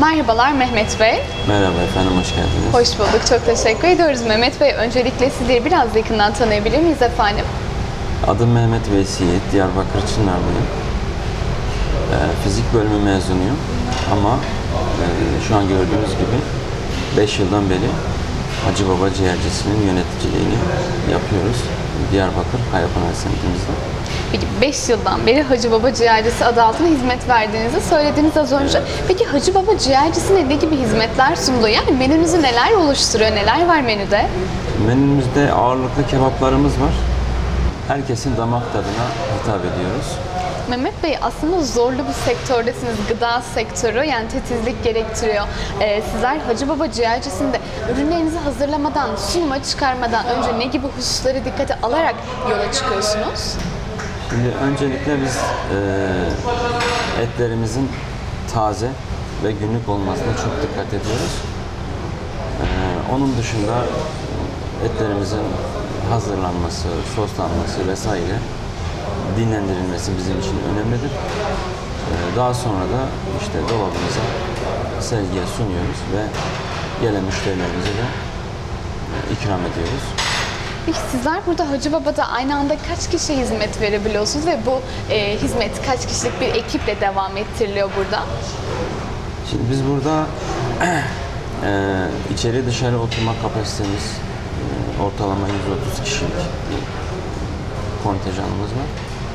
Merhabalar Mehmet Bey. Merhaba efendim, hoş geldiniz. Hoş bulduk, çok teşekkür ediyoruz Mehmet Bey. Öncelikle sizleri biraz yakından tanıyabilir miyiz efendim? Adım Mehmet Veysiyiğit, Diyarbakır Çınarlıyım. Fizik bölümü mezunuyum ama şu an gördüğünüz gibi 5 yıldan beri Hacı Baba Ciğercisi'nin yöneticiliğini yapıyoruz. Diyarbakır Kayapınar semtimizde. Peki 5 yıldan beri Hacı Baba Ciğercisi adı altında hizmet verdiğinizi söylediniz az önce. Evet. Peki Hacı Baba Ciğercisi'ne ne gibi hizmetler sunuluyor? Yani menünüzü neler oluşturuyor, neler var menüde? Menümüzde ağırlıklı kebaplarımız var. Herkesin damak tadına hitap ediyoruz. Mehmet Bey, aslında zorlu bir sektördesiniz, gıda sektörü, yani titizlik gerektiriyor. Sizler Hacı Baba Ciğercisi'nde ürünlerinizi hazırlamadan, sunuma çıkarmadan önce ne gibi hususları dikkate alarak yola çıkıyorsunuz? Şimdi öncelikle biz etlerimizin taze ve günlük olmasına çok dikkat ediyoruz. Onun dışında etlerimizin hazırlanması, soslanması vesaire dinlendirilmesi bizim için önemlidir. Daha sonra da işte dolabımıza sergiye sunuyoruz ve gelen müşterilerimize de ikram ediyoruz. Peki sizler burada Hacı Baba'da aynı anda kaç kişiye hizmet verebiliyorsunuz ve bu hizmet kaç kişilik bir ekiple devam ettiriliyor burada? Şimdi biz burada içeri dışarı oturma kapasitemiz ortalama 130 kişilik bir kontenjanımız var.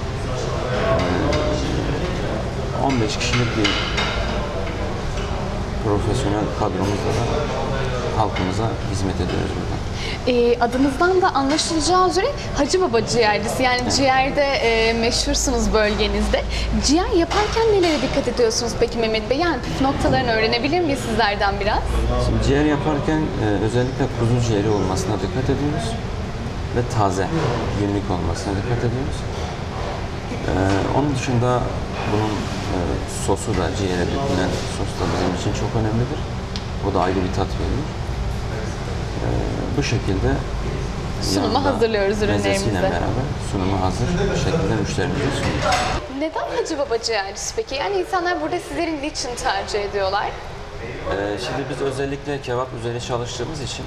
15 kişilik bir profesyonel kadromuzla da halkımıza hizmet ediyoruz burada. Adınızdan da anlaşılacağı üzere Hacı Baba Ciğercisi, yani ciğerde meşhursunuz bölgenizde. Ciğer yaparken nelere dikkat ediyorsunuz peki Mehmet Bey? Yani püf noktalarını öğrenebilir miyiz sizlerden biraz? Şimdi ciğer yaparken özellikle kuzu ciğeri olmasına dikkat ediyoruz ve taze, günlük olmasına dikkat ediyoruz. Onun dışında bunun sosu da, ciğere dökülen sos da bizim için çok önemlidir. O da ayrı bir tat veriyor. Bu şekilde Sunuma hazırlıyoruz ürünlerimizi. mezesiyle beraber sunumu hazır bir şekilde müşterimize sunuyoruz. Neden Hacı Baba Ciğercisi peki? Yani insanlar burada sizlerin niçin tercih ediyorlar? Şimdi biz özellikle kebap üzerine çalıştığımız için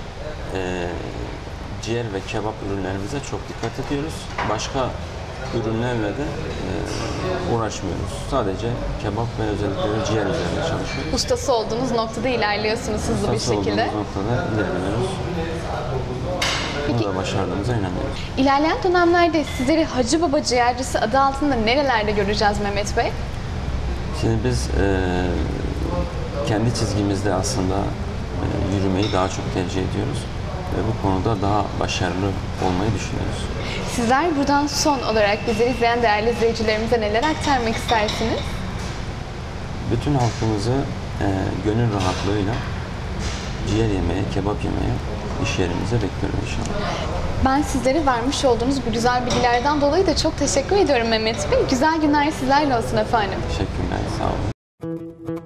ciğer ve kebap ürünlerimize çok dikkat ediyoruz. Başka ürünlerle de uğraşmıyoruz. Sadece kebap ve özellikle ciğer üzerinde çalışıyoruz. Ustası olduğunuz noktada ilerliyorsunuz hızlı bir Ustası şekilde. olduğumuz noktada ilerliyoruz. Bunu da başardığımıza inanıyoruz. İlerleyen dönemlerde sizleri Hacı Baba Ciğercisi adı altında nerelerde göreceğiz Mehmet Bey? Şimdi biz kendi çizgimizde aslında yürümeyi daha çok tercih ediyoruz. Ve bu konuda daha başarılı olmayı düşünüyoruz. Sizler buradan son olarak bizi izleyen değerli izleyicilerimize neler aktarmak istersiniz? Bütün halkımızı gönül rahatlığıyla ciğer yemeye, kebap yemeye iş yerimize bekliyoruz inşallah. Ben sizlere vermiş olduğunuz bu güzel bilgilerden dolayı da çok teşekkür ediyorum Mehmet Bey. Güzel günler sizlerle olsun efendim. Teşekkürler, sağ olun.